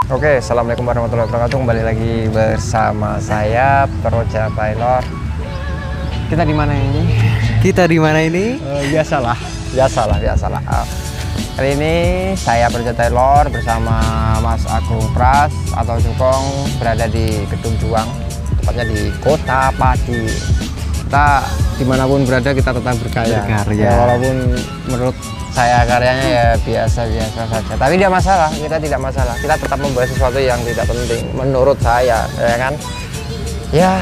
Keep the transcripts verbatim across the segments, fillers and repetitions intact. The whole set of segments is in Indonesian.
Oke, assalamualaikum warahmatullahi wabarakatuh. Kembali lagi bersama saya Proja Taylor. Kita di mana ini? Kita di mana ini? Uh, biasalah, biasalah, biasalah. Uh, kali ini saya Proja Taylor bersama Mas Agung Pras atau Cukong berada di Gedung Juang, tepatnya di Kota Padi. Kita dimanapun berada kita tetap berkarya. Berkarya. Ya, walaupun menurut saya karyanya ya biasa-biasa saja, tapi tidak masalah, kita tidak masalah, kita tetap membahas sesuatu yang tidak penting menurut saya, ya kan, ya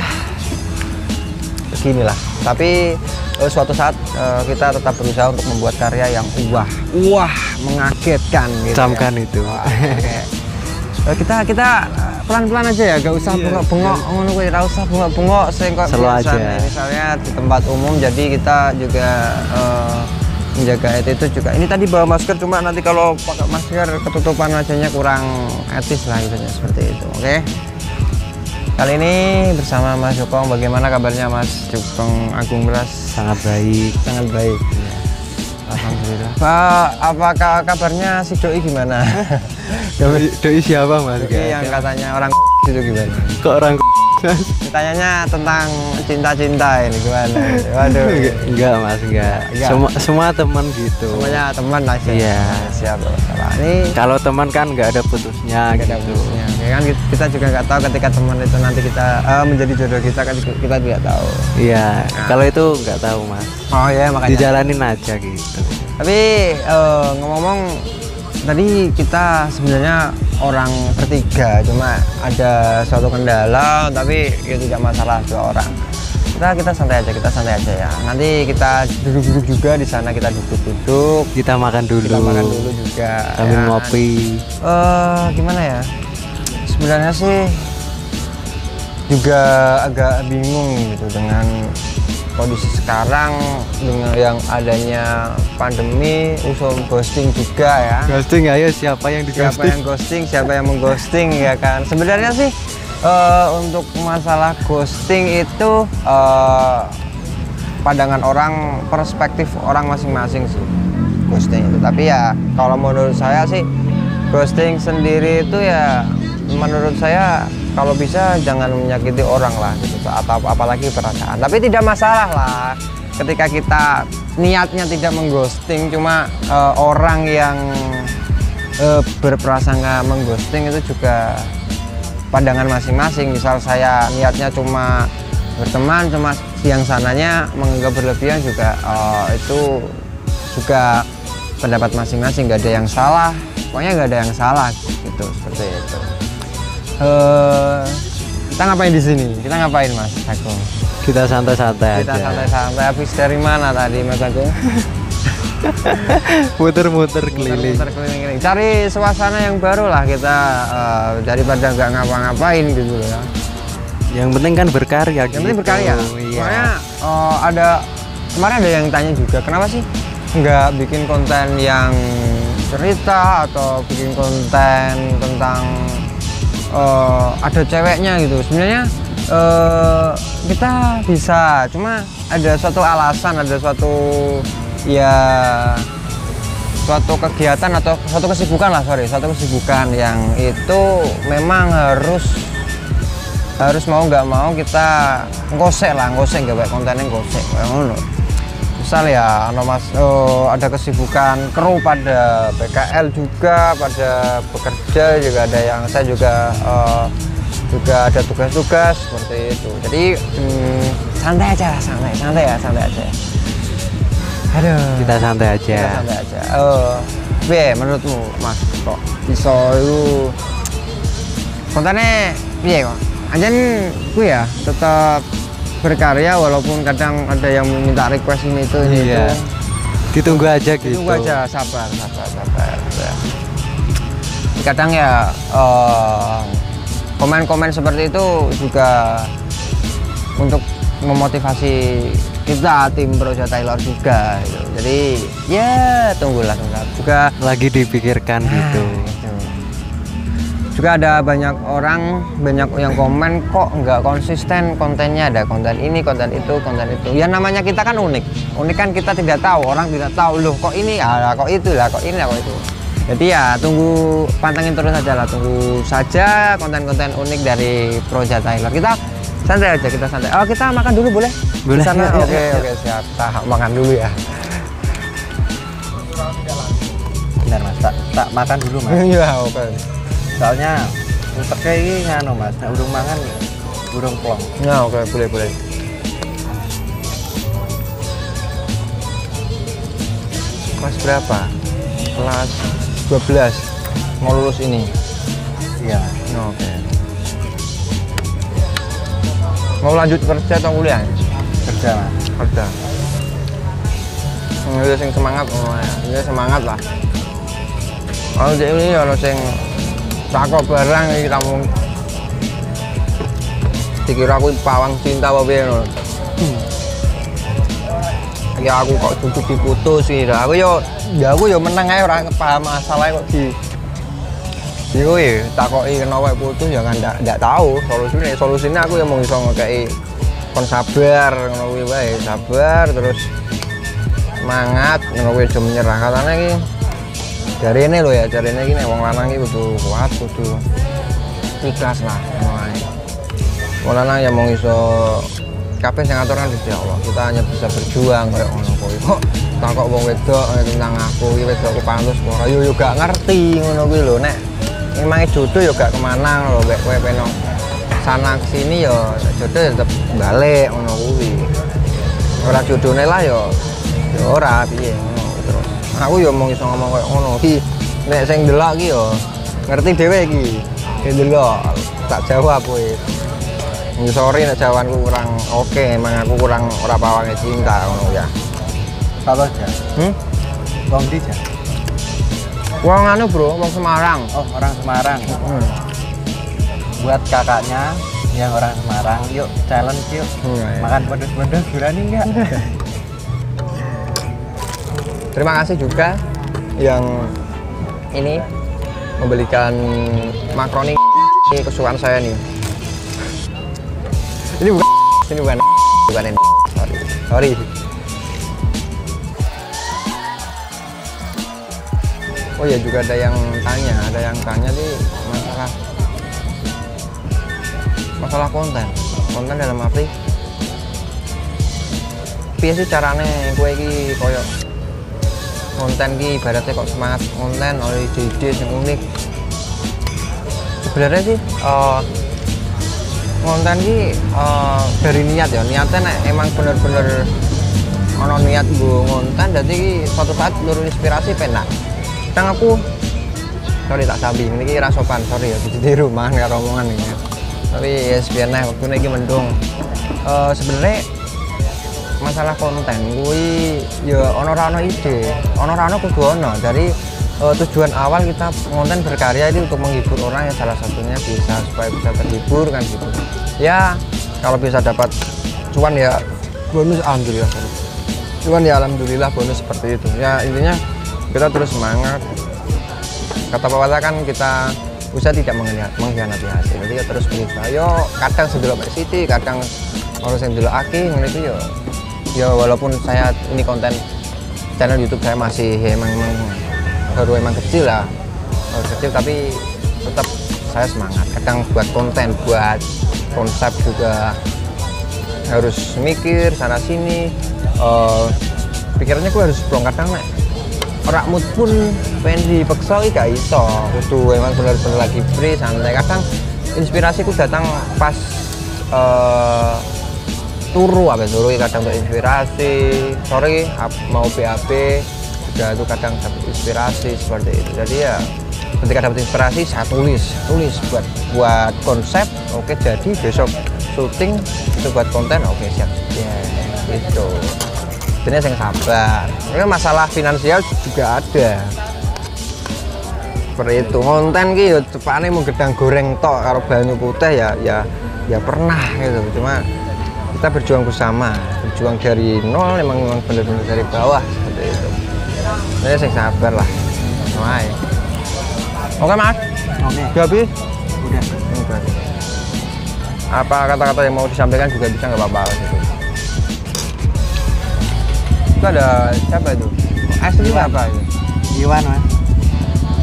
beginilah. Tapi uh, suatu saat uh, kita tetap berusaha untuk membuat karya yang wah wah mengagetkan gitu. Camkan ya. itu. Wah, okay. uh, kita kita pelan-pelan aja ya, gak usah iya, bengok-bengok ngono kuwi, ora usah bengok-bengok sing kok biasa. Misalnya di tempat umum, jadi kita juga uh, menjaga attitude juga. Ini tadi bawa masker, cuma nanti kalau pakai masker ketutupan wajahnya kurang etis lah, gitu, seperti itu. Oke. Kali ini bersama Mas Cukong. Bagaimana kabarnya Mas Cukong Agung Pras? Sangat baik. Sangat baik. Ya. Alhamdulillah. Pak, apakah kabarnya si Doi gimana? Doi, doi siapa Mas? Doi yang katanya orang itu gimana? Kok orang Ditanyanya tentang cinta-cinta ini gimana? Waduh. Enggak Mas, enggak. Enggak. Semua semua teman gitu. Semuanya teman lah. Iya. Siap. Nah, ini kalau teman kan nggak ada putusnya nggak gitu. ada putusnya. Ya kan kita juga nggak tahu ketika teman itu nanti kita uh, menjadi jodoh kita, kan kita tidak tahu. Iya. Nah. Kalau itu nggak tahu Mas. Oh ya, makanya. Dijalanin aja gitu. Tapi uh, ngomong-ngomong, tadi kita sebenarnya orang bertiga, cuma ada suatu kendala, tapi ya tidak masalah, dua orang. Kita kita santai aja, kita santai aja ya. Nanti kita duduk-duduk juga di sana, kita duduk-duduk. Kita makan dulu. Kita makan dulu juga. Sambil ya. ngopi. Eh uh, gimana ya? Sebenarnya sih juga agak bingung gitu dengan kondisi sekarang, dengan yang adanya pandemi, usul ghosting juga ya. Ghosting, ayo siapa yang di Siapa ghosting? yang ghosting, siapa yang mengghosting ya kan. Sebenarnya sih uh, untuk masalah ghosting itu uh, pandangan orang, perspektif orang masing-masing sih ghosting itu. Tapi ya kalau menurut saya sih ghosting sendiri itu ya menurut saya kalau bisa jangan menyakiti orang lah gitu, atau apalagi perasaan. Tapi tidak masalah lah ketika kita niatnya tidak mengghosting, cuma uh, orang yang uh, berprasangka mengghosting itu juga pandangan masing-masing. Misal saya niatnya cuma berteman, cuma yang sananya menganggap berlebihan, juga uh, itu juga pendapat masing-masing, nggak ada yang salah, pokoknya nggak ada yang salah gitu, seperti itu. Uh, kita ngapain di sini? Kita ngapain Mas Agung? Kita santai-santai Kita aja. santai-santai. Habis dari mana tadi Mas Agung? Muter-muter keliling. Muter keliling. Cari suasana yang baru lah kita, uh, daripada nggak ngapa-ngapain gitu ya. Yang penting kan berkarya. Yang gitu. penting berkarya. Iya. Soalnya uh, ada kemarin ada yang tanya juga, kenapa sih nggak bikin konten yang cerita atau bikin konten tentang Uh, ada ceweknya gitu. Sebenarnya uh, kita bisa, cuma ada suatu alasan, ada suatu ya suatu kegiatan atau suatu kesibukan lah, sorry, suatu kesibukan yang itu memang harus harus mau nggak mau kita ngosek lah, ngosek nggak baik kontennya ngosek. Misal ya, mas, oh, ada kesibukan kru pada P K L juga, pada bekerja juga ada yang saya juga uh, juga ada tugas-tugas seperti itu. Jadi hmm, santai aja, santai, santai ya, santai aja. Aduh. Kita santai aja. Kita santai aja. Oh, be, menurutmu Mas, kok bisa itu kontennya piye kok? Anjen ku ya tetap berkarya walaupun kadang ada yang minta request ini itu ini iya. itu. Ditunggu aja gitu. Ditunggu aja, sabar, sabar, sabar. Ya. Kadang ya komen-komen uh, seperti itu juga untuk memotivasi kita tim Proja Taylor juga gitu. Jadi ya tunggulah, tunggulah. Juga lagi dipikirkan nah, gitu. gitu. Juga ada banyak orang, banyak yang komen kok nggak konsisten kontennya, ada konten ini, konten itu, konten itu. Ya namanya kita kan unik, unik kan kita tidak tahu, orang tidak tahu loh kok ini, ya kok itu lah, kok ini lah, kok itu. Jadi ya tunggu, pantengin terus aja lah, tunggu saja konten-konten unik dari Proja Tyler. Kita santai aja, kita santai. Oh, kita makan dulu boleh? Boleh. Di sana? Yuk, Oke, yuk, oke, siap. Kita makan dulu ya. Benar mas, tak, tak makan dulu mas. Iya, oke. Soalnya uteknya ini nganu mas, nah, urung mangan burung plong. Ya, oke, boleh, boleh. Kelas berapa? Kelas dua belas. Mau lulus ini. Iya. Oh, oke. Mau lanjut kerja atau kuliah? Kerja mas. Kerja. Hmm, itu sing semangat, oh, ya. Ini semangat lah. Kalau di ini kalau sing cakep barang iki kamu dikira aku pawang cinta apa piye ngono. Ya aku kok duduk diputus sih. Aku yo ya aku yo meneng ae ora paham masalah kok di Iku ya, takoki kenapa putus ya kan ndak ndak tahu solusinya. Solusinya aku yang mau iso ngekei kon sabar ngono kuwi wae, sabar terus semangat ngono kuwi aja menyerah. Katanya iki jarene lho ya, jarene iki nek wong lanang iki kudu kuat, kudu ikhlas lah ngono ae. Wong lanang ya mau iso kabeh sing ngatur kan Gusti Allah. Kita hanya bisa berjuang kayak ngono kuwi. Kok takok wong wedok tentang aku iki wedokku pantes ora yo yo gak ngerti ngono kuwi lho nek emangnya jodoh ya gak kemana loh, kowe pengen sana sini ya jodoh ya tetep balik ngono kuwi. Ora jodohne lah ya ya ora piye ngono terus. Aku ya mau iso ngomong koyo ngono. Ki nek sing delok ki ya ngerti dhewe iki. Ki delok tak jawab kowe. Ya sorry nek jawabanku kurang oke, emang aku kurang ora pawange cinta ngono ya. Kalau aja. Hmm? Wong di aja. Wong anu bro, wong Semarang. Oh, orang Semarang. Hmm. Buat kakaknya yang orang Semarang, yuk challenge yuk. Hmm, ya. Makan pedes-pedes berani enggak? Terima kasih juga yang ini membelikan makaroni kesukaan saya nih. Ini bukan ini bukan bukan ini. Sorry. Sorry. Oh ya juga ada yang tanya, ada yang tanya nih masalah masalah konten, konten dalam arti piye sih carane kowe iki koyo konten ki ibaratnya kok semangat konten oleh ide-ide yang unik. Sebenarnya sih uh, konten ki uh, dari niat ya, niatnya nek emang bener-bener ono niat nggo konten dadi suatu saat lur inspirasi penak. Kadang aku sorry tak sabi ini ra sopan, sorry ya ditiru mangan karo omongan iki. Tapi ya yes, biar nek waktune iki mendung. Uh, sebenarnya masalah konten kuwi ya ono ra ono ide, ono ra ono kudu ono. Dari uh, tujuan awal kita konten berkarya itu untuk menghibur orang yang salah satunya bisa supaya bisa terhibur kan gitu. Ya kalau bisa dapat cuan ya bonus alhamdulillah. Cuman ya alhamdulillah bonus seperti itu. Ya intinya kita terus semangat. Kata pepatah kan kita usaha tidak mengkhianati hasil. Jadi ya terus berusaha. Yo kadang sedelok Mbak Siti, kadang orang yang delok aki ngene itu yo. Ya walaupun saya ini konten channel YouTube saya masih emang emang baru emang kecil lah. Baru kecil tapi tetap saya semangat. Kadang buat konten, buat konsep juga harus mikir sana sini. Uh, pikirannya gue harus plong kadang nek ora mood pun pengen dipaksa iki gak iso. Kudu emang bener-bener lagi free santai. Kadang inspirasiku datang pas uh, turu apa turu kadang untuk inspirasi. Sorry mau B A B juga itu kadang dapat inspirasi seperti itu. Jadi ya ketika dapat inspirasi saya tulis, tulis buat buat konsep. Oke jadi besok syuting itu buat konten. Oke siap. Ya gitu. Ini yang sabar. Ini masalah finansial juga ada. Seperti itu. Konten ki yo cepane mau gedang goreng tok karo banyu putih ya ya ya pernah gitu. Cuma kita berjuang bersama, berjuang dari nol memang memang benar-benar dari bawah seperti itu. Ini yang sabar lah. Oke. Oke, Mas. Oke. Udah habis? Udah. Oke. Apa kata-kata yang mau disampaikan juga bisa nggak apa-apa gitu. Itu ada siapa itu? Asli apa itu? Iwan mas.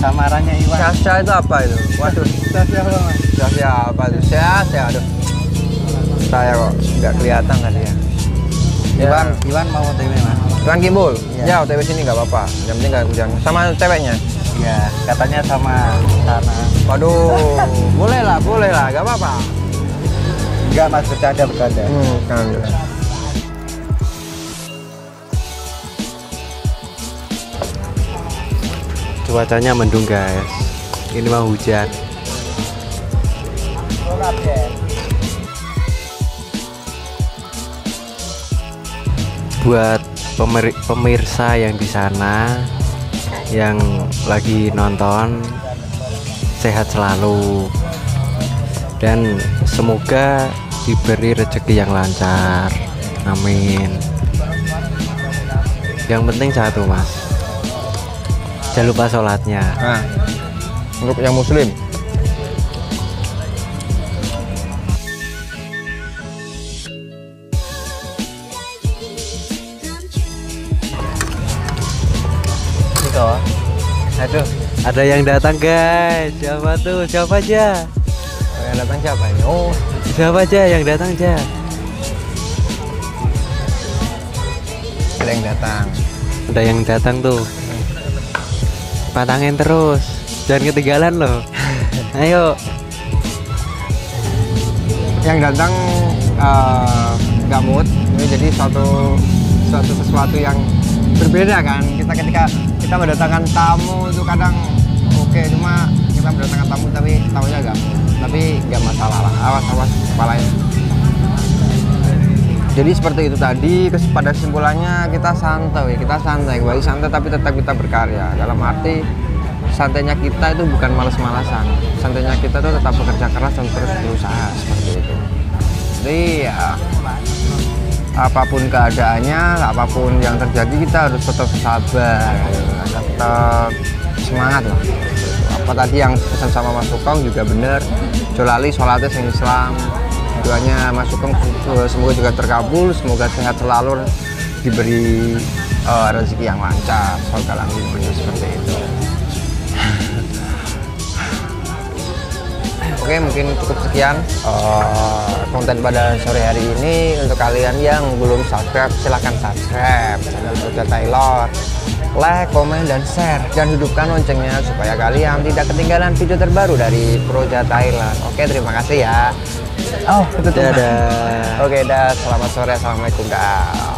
samarannya Iwan. Sasha itu apa itu? Waduh, Sasha apa mas? Sasha apa itu? Sasha, aduh. Saya kok nggak kelihatan tadi ya. Iwan, Iwan mau O T W mas? Iwan Kimbul? Iya. Ya, O T W sini nggak apa-apa. Yang penting nggak hujan. Sama ceweknya? Iya, katanya sama sana. Waduh, boleh lah, boleh lah, nggak apa-apa. Enggak mas, bercanda bercanda. Hmm, kan. Cuacanya mendung guys. Ini mau hujan. Buat pemer- pemirsa yang di sana yang lagi nonton, sehat selalu dan semoga diberi rezeki yang lancar. Amin. Yang penting satu mas, jangan lupa sholatnya. Nah, untuk yang muslim. Itu, aduh, ada yang datang guys. Siapa tuh? Siapa aja? Oh, yang datang siapa ini? Oh, Siapa aja yang datang aja? ada yang datang. Ada yang datang tuh. Patangin terus, jangan ketinggalan loh. Ayo. Yang datang eh, nggak mood. Ini jadi suatu suatu sesuatu yang berbeda kan. Kita ketika kita mendatangkan tamu itu kadang oke, cuma kita mendatangkan tamu tapi tamunya nggak mood. Tapi nggak masalah lah. Awas awas kepalanya. Jadi seperti itu tadi, kes- pada kesimpulannya kita santai, kita santai, kembali santai tapi tetap kita berkarya. Dalam arti santainya kita itu bukan malas-malasan, santainya kita itu tetap bekerja keras dan terus berusaha seperti itu. Jadi ya apapun keadaannya, apapun yang terjadi kita harus tetap sabar, tetap semangat lah. Apa tadi yang pesan sama Mas Sukong juga benar, jolali sholatnya sing Islam. Doanya Mas Sugeng semoga juga terkabul, semoga sehat selalu, diberi uh, rezeki yang lancar, segala macamnya seperti itu. Oke, mungkin cukup sekian uh, konten pada sore hari ini. Untuk kalian yang belum subscribe, silahkan subscribe channel Proja Taylor, like, komen, dan share, dan hidupkan loncengnya supaya kalian tidak ketinggalan video terbaru dari Proja Taylor. Oke, terima kasih ya. Oh, itu tuh. Dadah. Oke, dah. Selamat sore. Assalamualaikum, dah.